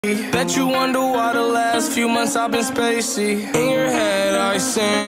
Bet you wonder why the last few months I've been spacey. In your head I sing